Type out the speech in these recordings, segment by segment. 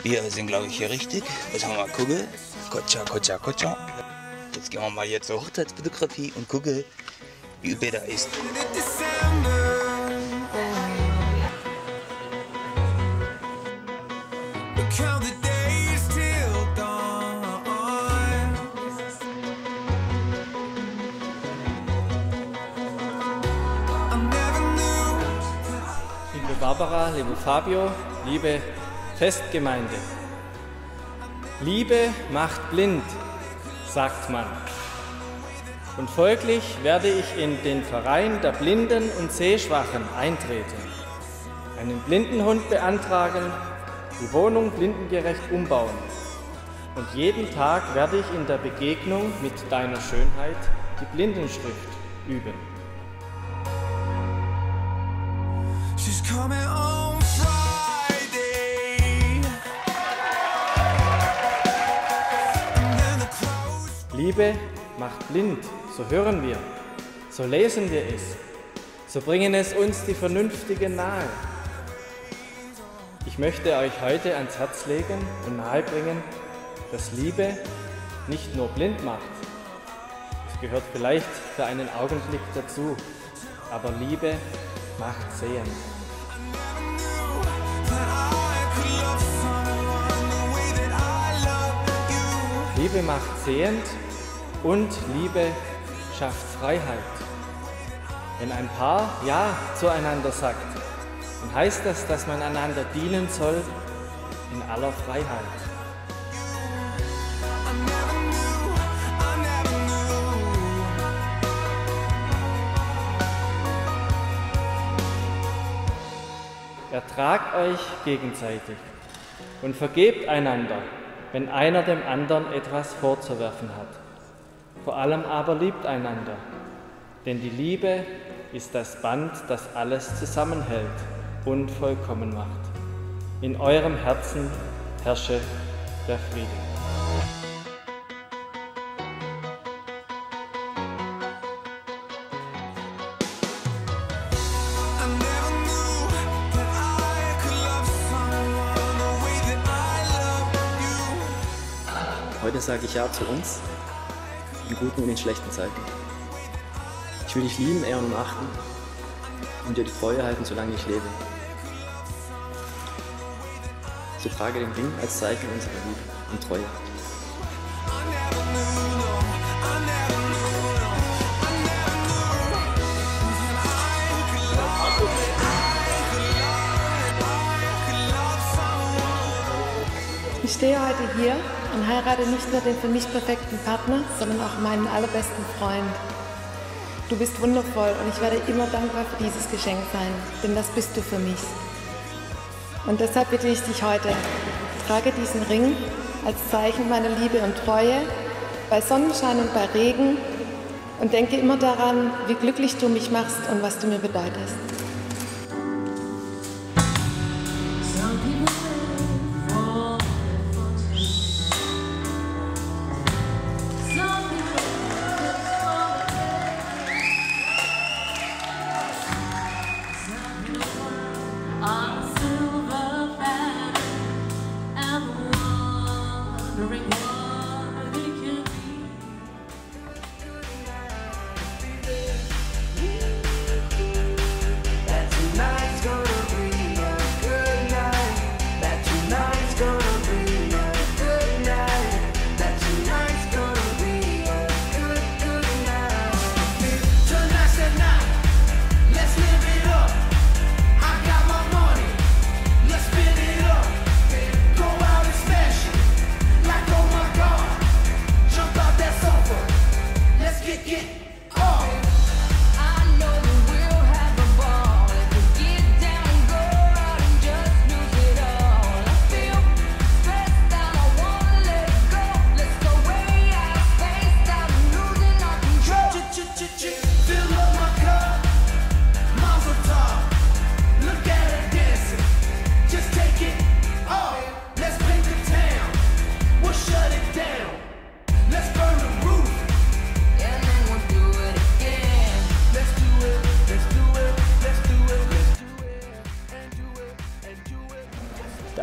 Wir sind, glaube ich, hier richtig. Jetzt haben wir mal gucken. Kotscha, kotscha, kotscha. Jetzt gehen wir mal hier zur Hochzeitsfotografie und gucken, wie übel da ist. Liebe Barbara, liebe Fabio, liebe Festgemeinde. Liebe macht blind, sagt man. Und folglich werde ich in den Verein der Blinden und Sehschwachen eintreten, einen Blindenhund beantragen, die Wohnung blindengerecht umbauen. Und jeden Tag werde ich in der Begegnung mit deiner Schönheit die Blindenschrift üben. She's coming on Friday. Liebe macht blind, so hören wir, so lesen wir es, so bringen es uns die Vernünftigen nahe. Ich möchte euch heute ans Herz legen und nahebringen, dass Liebe nicht nur blind macht. Es gehört vielleicht für einen Augenblick dazu, aber Liebe macht sehend. Liebe macht sehend und Liebe schafft Freiheit. Wenn ein Paar Ja zueinander sagt, dann heißt das, dass man einander dienen soll in aller Freiheit. Ertragt euch gegenseitig und vergebt einander, wenn einer dem anderen etwas vorzuwerfen hat. Vor allem aber liebt einander, denn die Liebe ist das Band, das alles zusammenhält und vollkommen macht. In eurem Herzen herrsche der Friede. Heute sage ich Ja zu uns, in guten und in schlechten Zeiten. Ich will dich lieben, ehren und achten und dir die Treue halten, solange ich lebe. So trage den Ring als Zeichen unserer Liebe und Treue. Ich stehe heute hier und heirate nicht nur den für mich perfekten Partner, sondern auch meinen allerbesten Freund. Du bist wundervoll und ich werde immer dankbar für dieses Geschenk sein, denn das bist du für mich. Und deshalb bitte ich dich heute, trage diesen Ring als Zeichen meiner Liebe und Treue bei Sonnenschein und bei Regen und denke immer daran, wie glücklich du mich machst und was du mir bedeutest.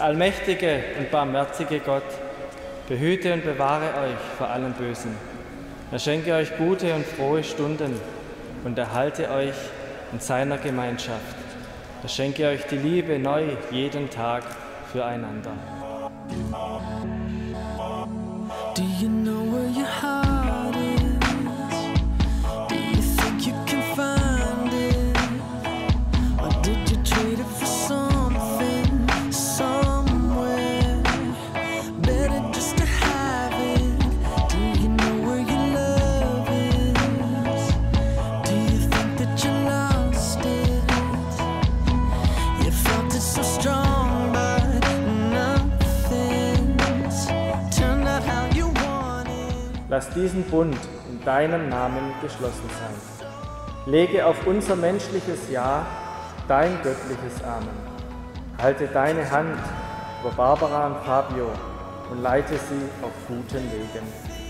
allmächtige und barmherzige Gott behüte und bewahre euch vor allem Bösen. Er schenke euch gute und frohe Stunden und erhalte euch in seiner Gemeinschaft. Er schenke euch die Liebe neu jeden Tag füreinander. Do you know where your heart is? Do you think you can find it? Or did you trade it for something, somewhere? Better just to have it. Do you know where your love is? Do you think that you lost it? You felt it so strong, but nothing's turned out how you wanted. Lass diesen Bund in deinem Namen geschlossen sein. Lege auf unser menschliches Ja dein göttliches Amen. Halte deine Hand über Barbara und Fabio und leite sie auf guten Wegen.